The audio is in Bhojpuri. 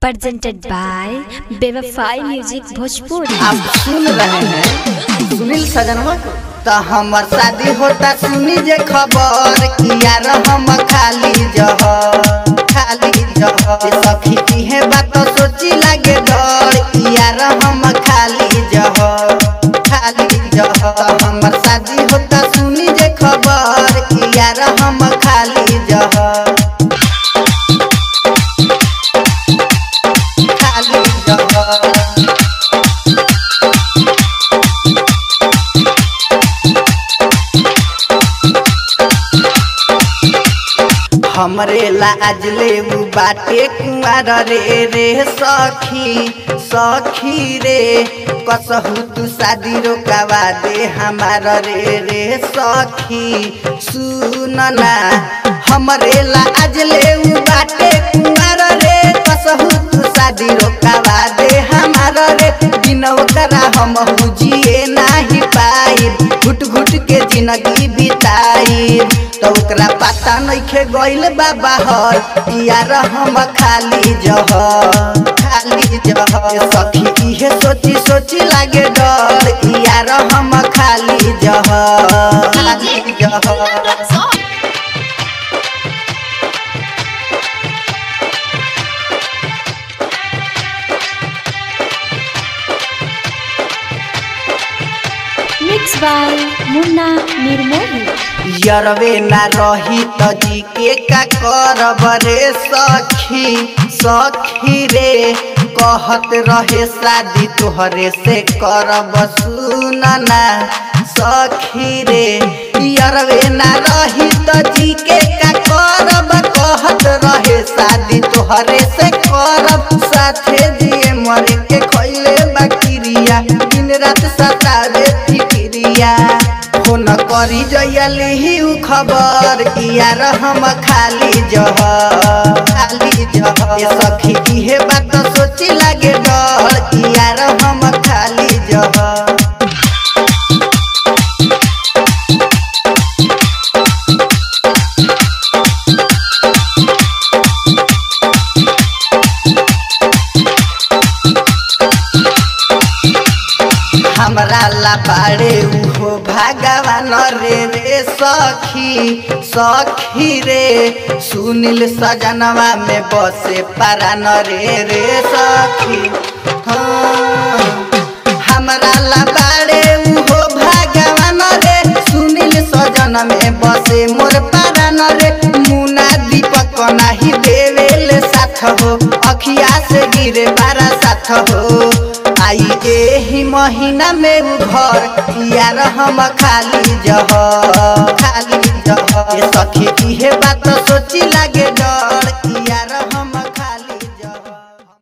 presented by बेवफाई म्यूजिक भोजपुरी। आप सुन रहे हैं सुनील सजनवा तो हमार शादी होता सुनी जे खबर किया हम खाली जह सखी की है बात सोची लगे डर किया हम खाली जह तो हमार शादी होता सुनी जे खबर किया हम खाली जह हमरे लाज लेबू बाटे कुआर रे सखी रे कसहू तू शादी रोकावा दे हमार रे सखी सुनना हमरे लाज लेबू बाटे कुआर रे कसहू तू शादी रोकावा दे हमार रे बिना ओकरा हम जिए नाही पाई घुट घुट के जिंदगी बिताई तो ओकरा पता नइखे गइल बाबा हर यार हम खाली जह सखी इहे सोची सोची लागे डर यार हम खाली जह मिक्स बाय मुन्ना निर्मोही। यरवे ना रही तो जी के का करब रे सखी रे कहत रहे शादी तोहरे से करब सुनना सखी रे यरवे ना रही तो जी के का करब कहत रहे शादी तोहरे से करब साथे दिए मर के खइले बकरिया दिन रात सतावे फिक्रिया फोन करी जयली खबर यार हम खाली जह सखी इहे बात सोची लागे डर यार हम खाली जह हमरा ला पाड़े उहो भगवान रे सखी रे सुनील सजनवा में बसे परान रे सखी हमरा ला पाड़े उहो भगवान रे सुनील सजन में बसे मोर परान रे मुना दीपक नाही देवेले साथ हो अखिया से गिरे बारा साथ हो आई एही महीना में घर यार हम खाली जह सखी इहे बात सोची लागे डर यार।